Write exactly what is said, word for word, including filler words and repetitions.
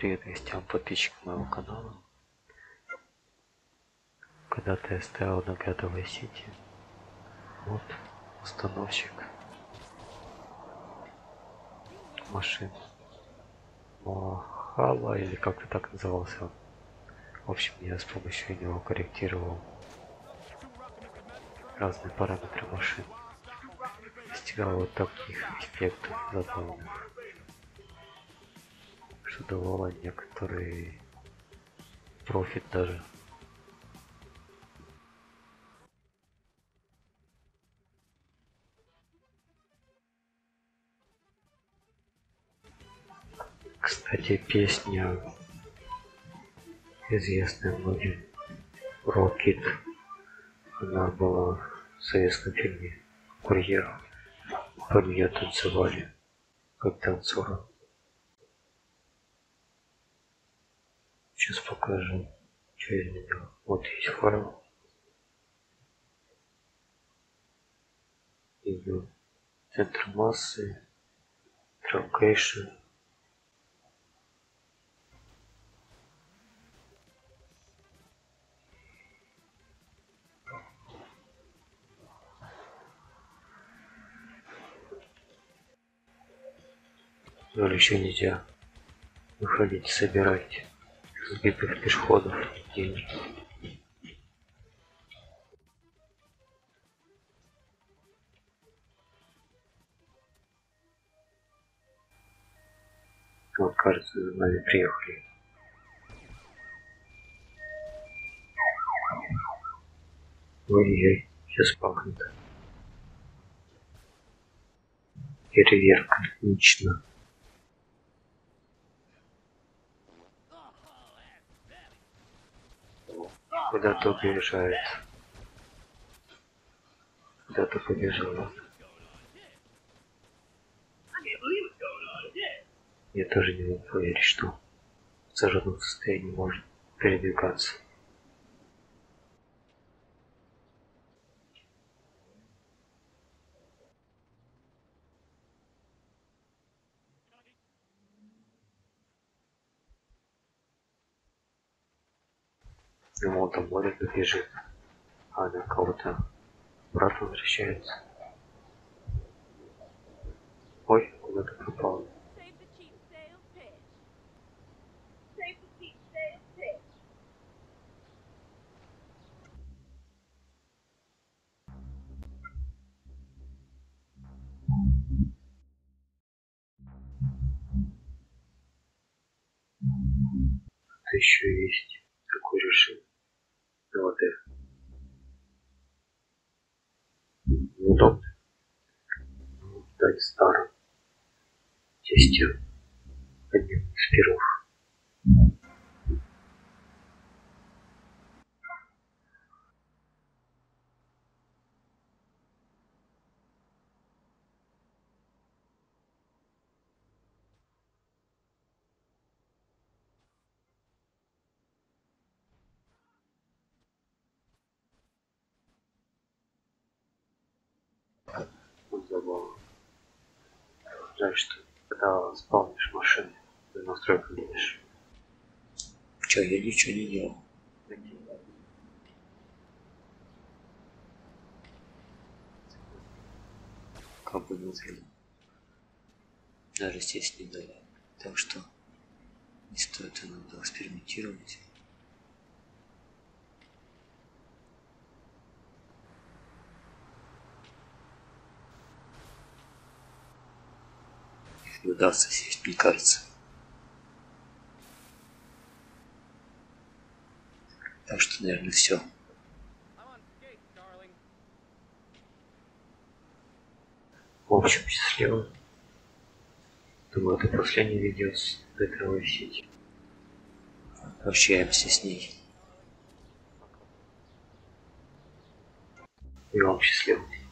Привет гостям, подписчикам моего канала. Когда-то я стоял на Гадовой Сити. Вот установщик машин Махала, или как-то так назывался. В общем, я с помощью него корректировал разные параметры машин. Достигал вот таких эффектов забавных, что давало некоторый профит даже. Кстати, песня известная многим Rocket, она была в советском фильме «Курьер». Под нее танцевали как танцоры. Сейчас покажу, что я изменил. Вот есть файл. Идет центр массы, трокейшн. Но еще нельзя выходить и собирать сбитых пешеходов деньги. Вот, кажется, за нами приехали. Ой-ой, сейчас пахнет. Фейерверк, отлично. Куда-то уезжает. Куда-то побежала. Я тоже не могу поверить, что в зажатом состоянии может передвигаться. Ему там море бежит, а она кого-то обратно возвращается. Ой, куда-то пропал. Это еще есть такой режим эл дэ. Неудобно. Дать старым тесте одним из первых. Вот забавно. Жаль, что когда спавнишь машину, ты настройку видишь. Че, я ничего не делал. Как бы внутри. Даже здесь не дали. Так что не стоит иногда экспериментировать. Если удастся сесть, мне кажется. Так что, наверное, все. В общем, счастливо. Думаю, это последнее видео с Гадовой Сити. Общаемся с ней. И вам счастливо.